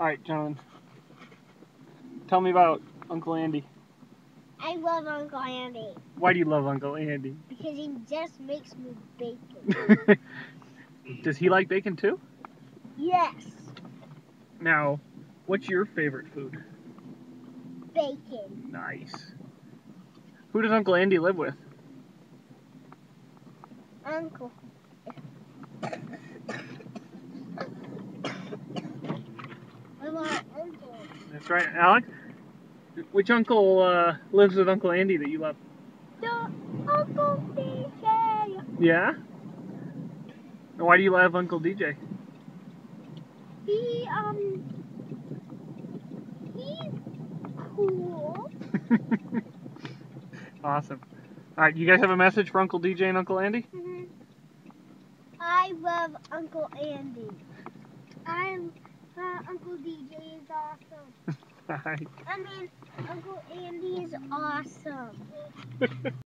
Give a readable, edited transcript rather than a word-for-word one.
Alright, Jonathan. Tell me about Uncle Andy. I love Uncle Andy. Why do you love Uncle Andy? Because he just makes me bacon. Does he like bacon too? Yes. Now, what's your favorite food? Bacon. Nice. Who does Uncle Andy live with? Uncle. I want uncle. That's right. Alex? Which uncle lives with Uncle Andy that you love? The Uncle DJ. Yeah? And why do you love Uncle DJ? He's cool. Awesome. Alright, you guys have a message for Uncle DJ and Uncle Andy? Mm-hmm. I love Uncle Andy. Uncle DJ is awesome. Hi. Uncle Andy is awesome.